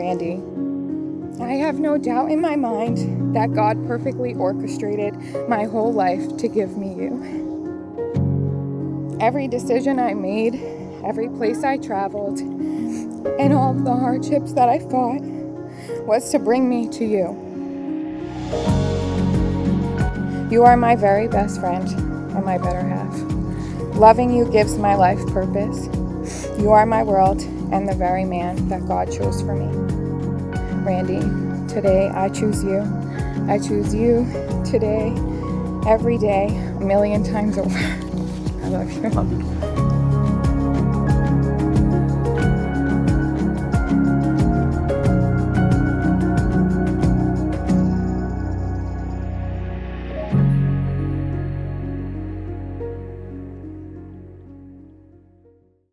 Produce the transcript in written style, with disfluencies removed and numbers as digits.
Randy, I have no doubt in my mind that God perfectly orchestrated my whole life to give me you. Every decision I made, every place I traveled, and all the hardships that I fought was to bring me to you. You are my very best friend and my better half. Loving you gives my life purpose. You are my world and the very man that God chose for me. Randy, today I choose you. I choose you today, every day, a million times over. I love you.